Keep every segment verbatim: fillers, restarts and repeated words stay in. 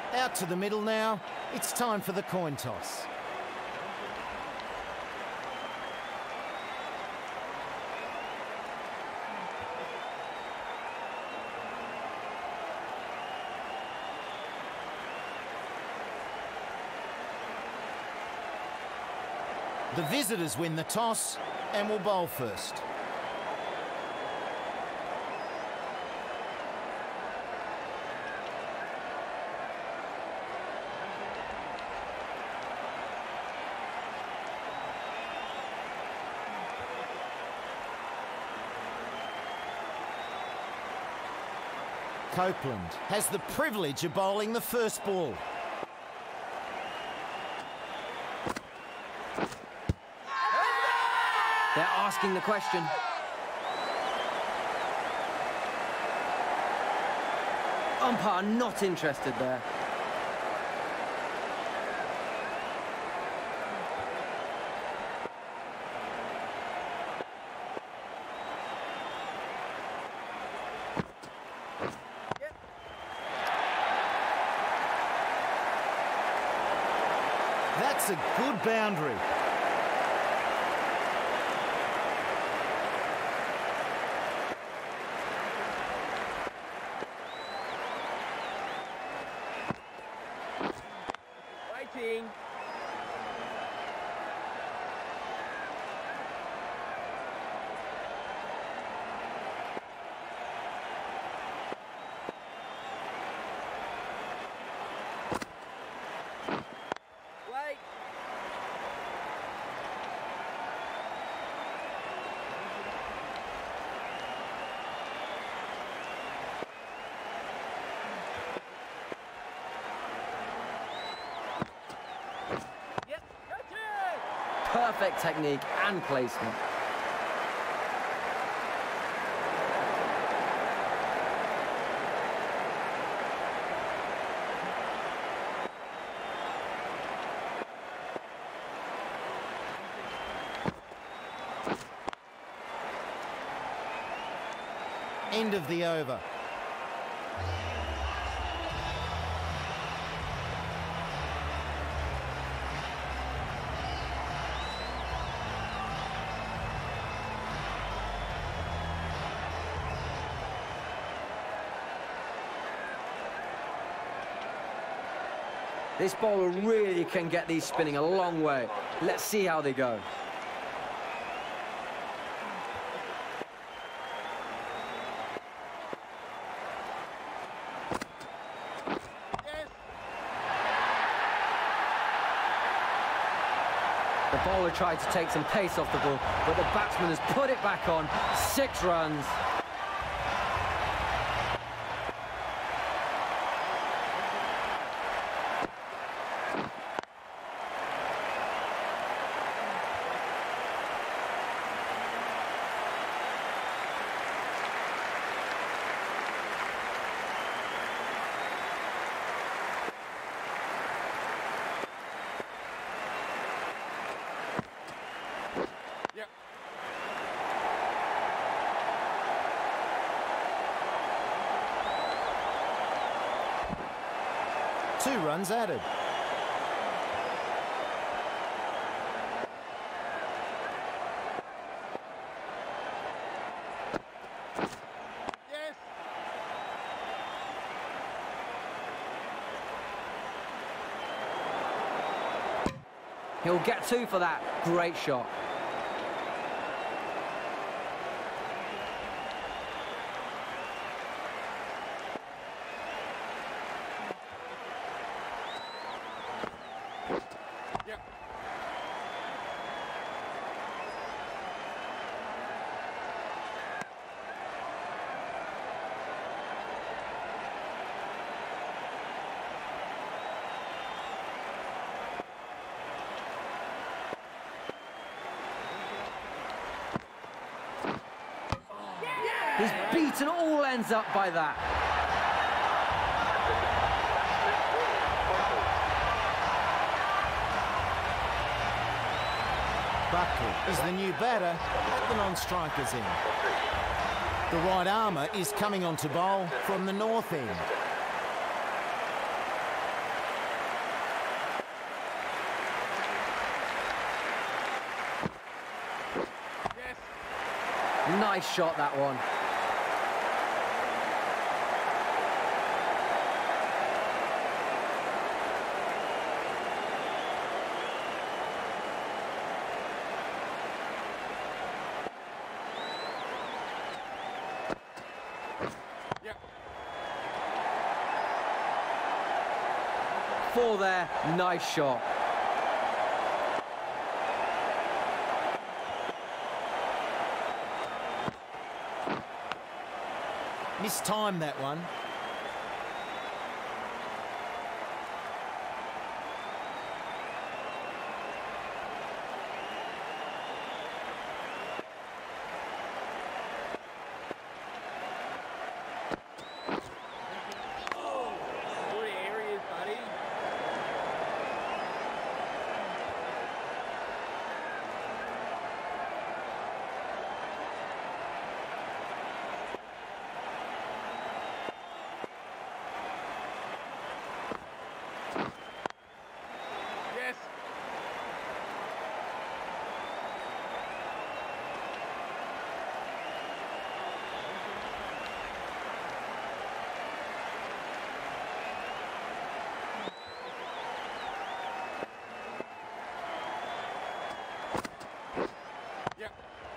Out to the middle now. It's time for the coin toss. The visitors win the toss and will bowl first. Copeland has the privilege of bowling the first ball. They're asking the question. Umpire not interested there. That's a good boundary. Waiting. Wait. Yep, gotcha! Perfect technique and placement. End of the over. This bowler really can get these spinning a long way. Let's see how they go. The bowler tried to take some pace off the ball, but the batsman has put it back on. Six runs. Two runs added. Yes. He'll get two for that. Great shot. Yep. He's beaten all ends up by that. Buckley is the new batter at the non-strikers end. The right armour is coming on to bowl from the north end. Nice shot, that one. Four there, nice shot. Mistimed that one. Good areas, buddy. Yes. Yep.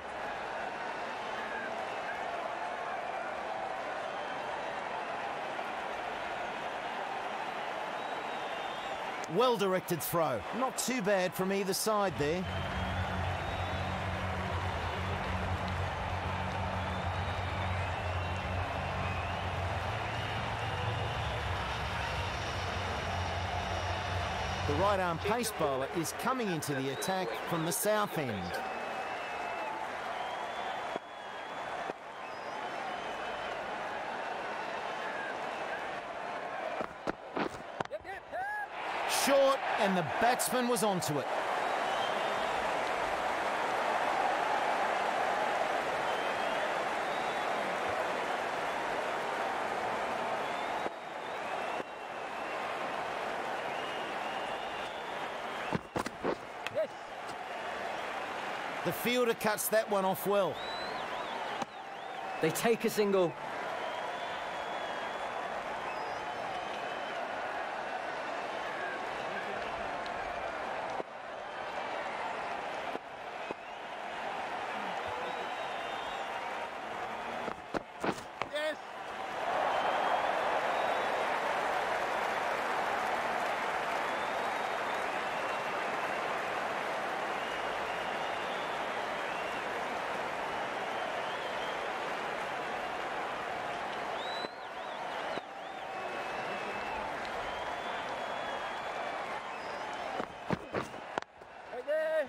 Well-directed throw. Not too bad from either side there. The right-arm pace bowler is coming into the attack from the south end. Yep, yep, yep. Short, and the batsman was onto it. Yes. The fielder cuts that one off well. They take a single. Yes. Right there.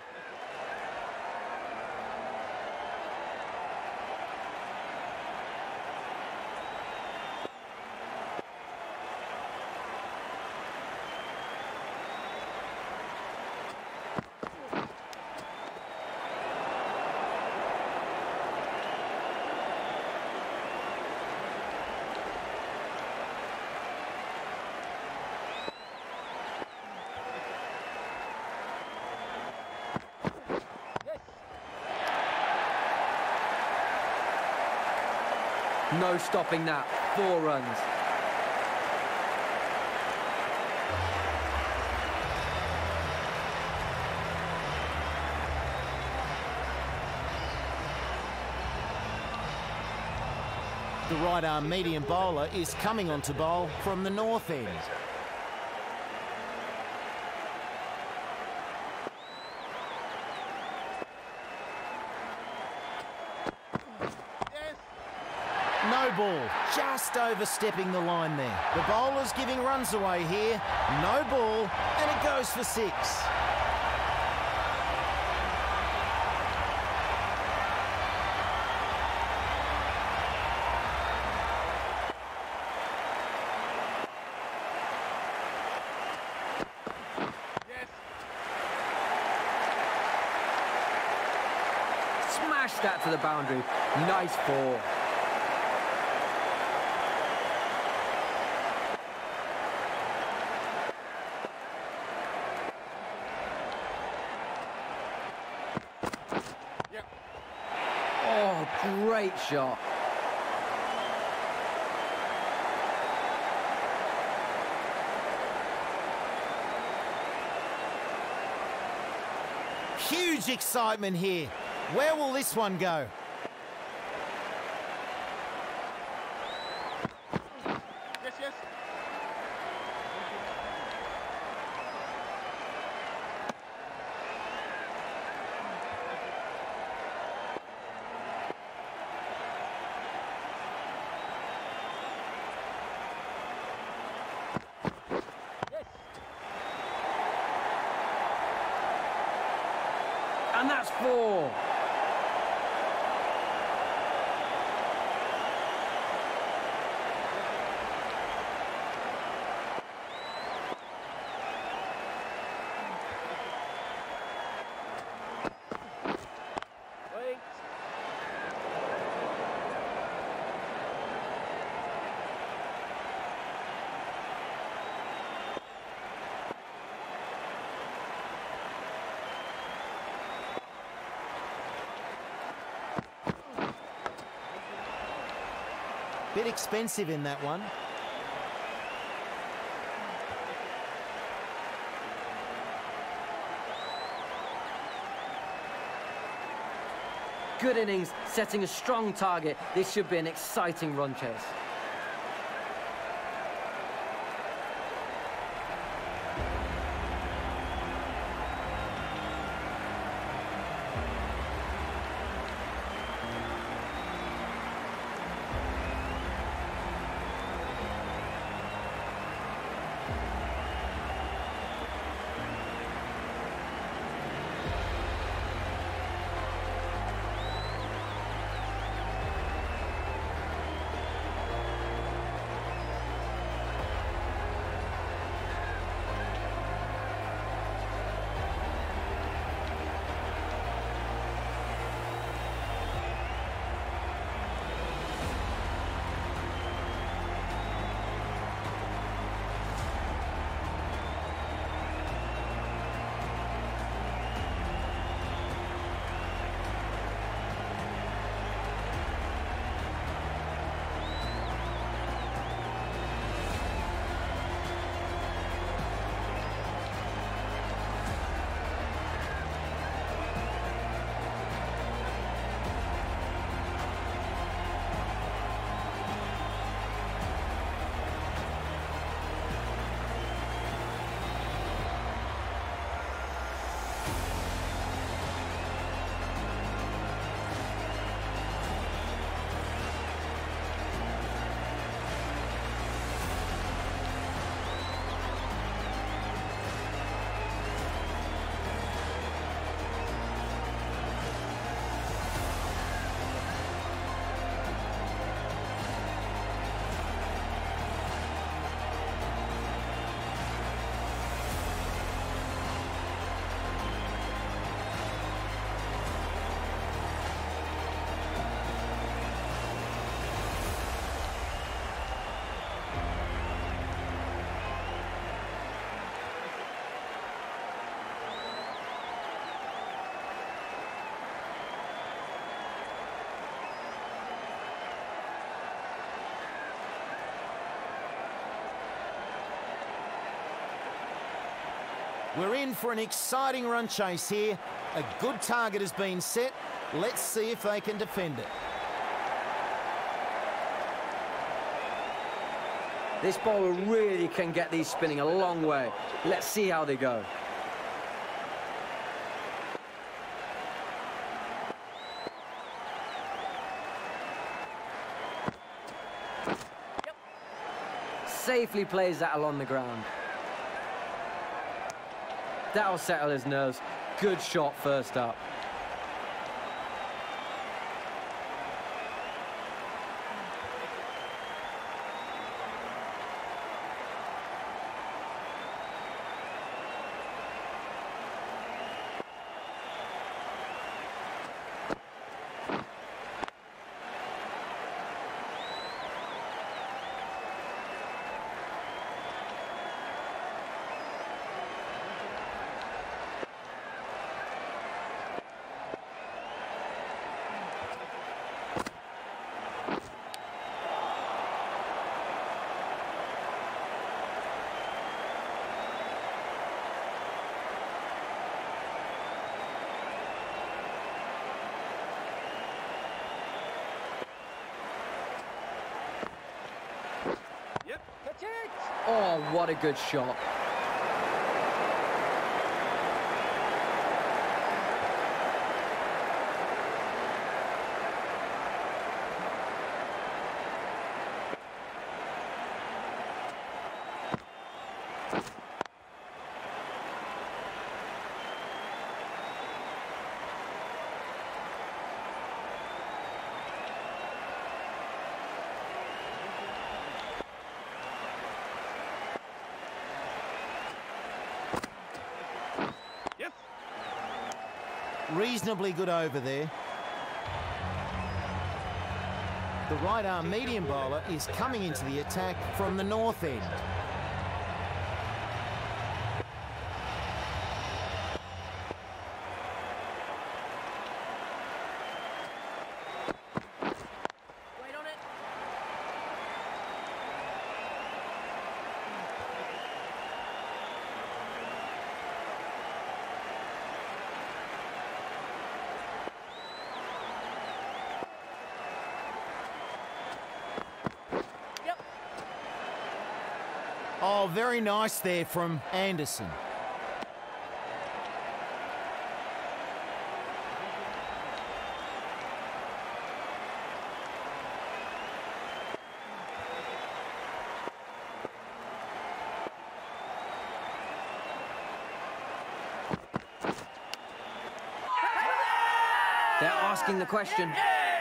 No stopping that. Four runs. The right-arm medium bowler is coming on to bowl from the north end. Yes. No ball, just overstepping the line there. The bowler's giving runs away here. No ball, and it goes for six. Yes. Smash that to the boundary. Nice ball. Yep. Oh, great Great shot. Huge excitement here. Where will this one go? Yes, yes. And that's four. Wait. Bit expensive in that one. Good innings, setting a strong target. This should be an exciting run chase. We're in for an exciting run chase here. A good target has been set. Let's see if they can defend it. This bowler really can get these spinning a long way. Let's see how they go. Yep. Safely plays that along the ground. That'll settle his nerves. Good shot first up. Oh, what a good shot. Reasonably good over there. The right arm medium bowler is coming into the attack from the north end. Wait on it. Oh, very nice there from Anderson. They're asking the question.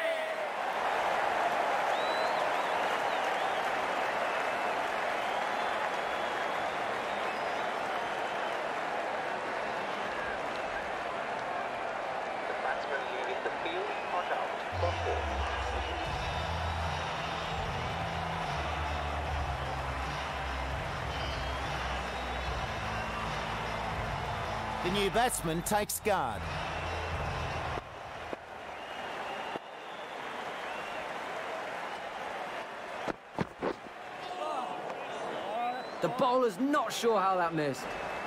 Leaving the field, not out for four. The new batsman takes guard. The bowler's not sure how that missed.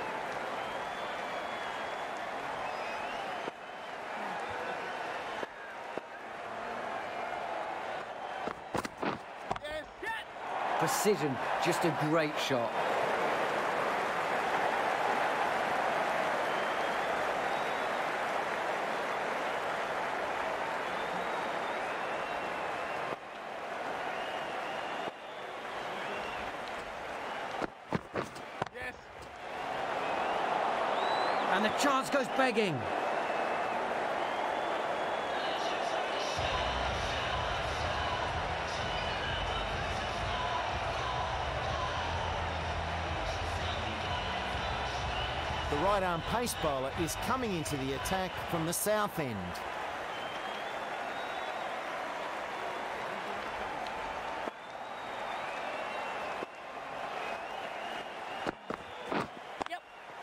Precision, just a great shot. Yes. And the chance goes begging. The right-arm pace bowler is coming into the attack from the south end. Yep.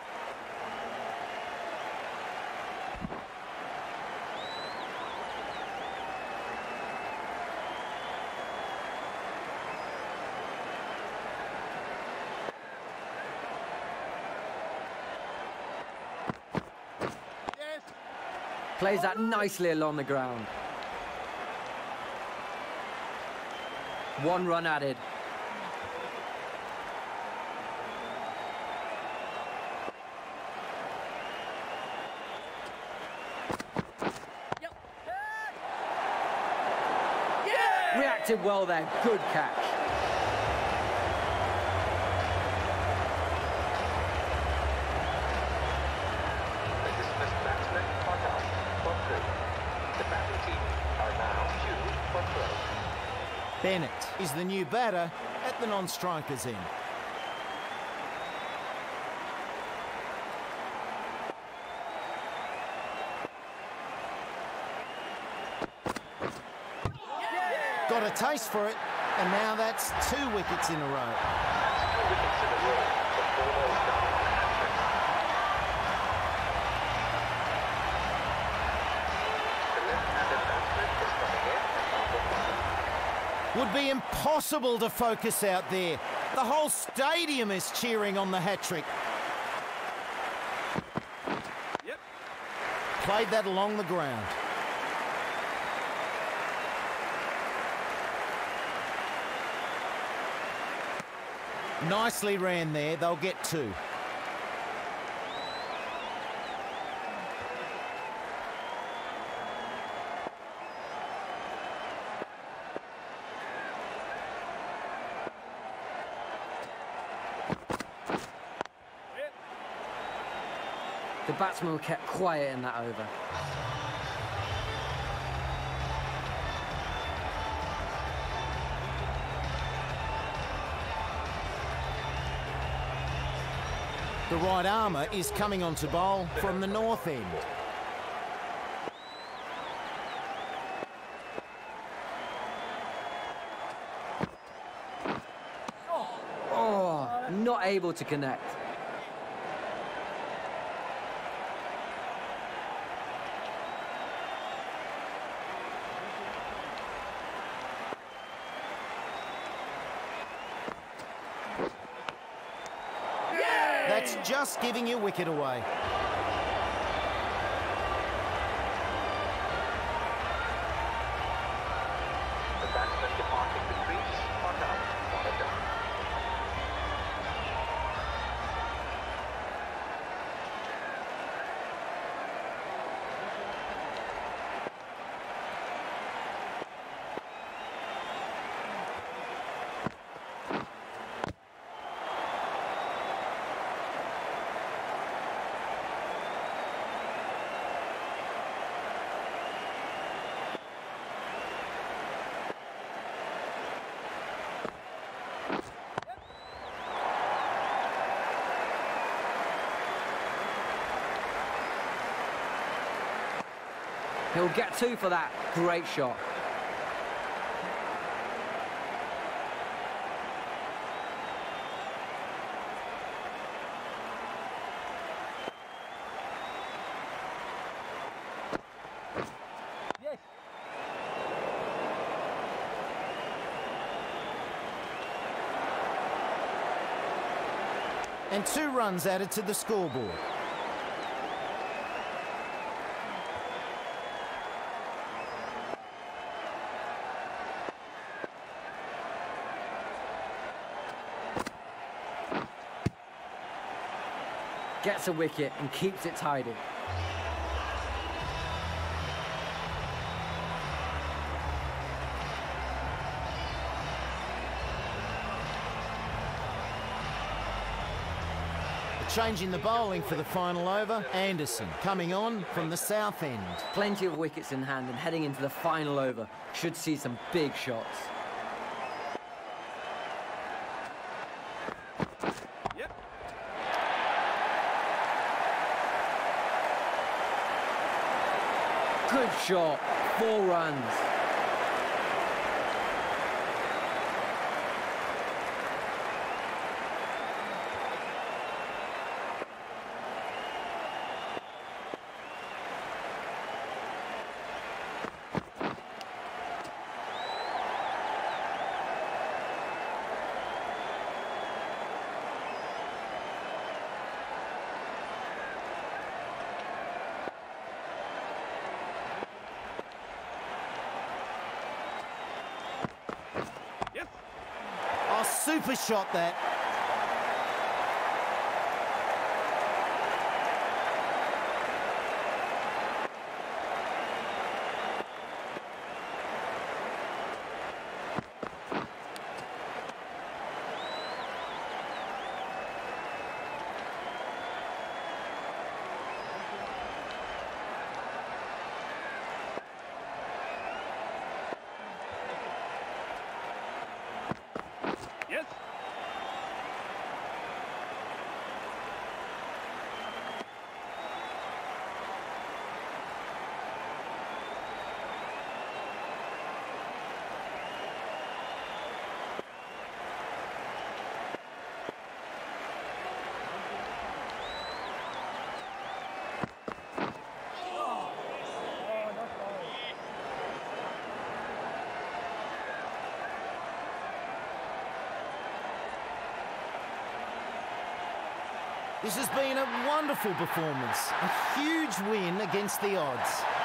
Yes. Plays that nicely along the ground. One run added. Yep. Yeah. Reacted well there. Good catch. The dismissed batsmen are out for three. The batting team are now due for throw. Bennett is the new batter at the non-strikers end. Got a taste for it, and now that's two wickets in a row. That's two wickets in a row. The bowler is down. The left-handed batsman is coming in at number one. Would be impossible to focus out there. The whole stadium is cheering on the hat-trick. Yep. Played that along the ground. Nicely ran there. They'll get two. The batsman kept quiet in that over. The right armour is coming on to bowl from the north end. Oh, not able to connect. That's just giving your wicket away. The batsmen departing the crease are now one and done. He'll get two for that. Great shot. And two runs added to the scoreboard. Gets a wicket and keeps it tidy. Changing the bowling for the final over, Anderson coming on from the south end. Plenty of wickets in hand and heading into the final over. Should see some big shots. Yep. Good shot. Four runs. Oh, super shot that. Yes. This has been a wonderful performance. A huge win against the odds.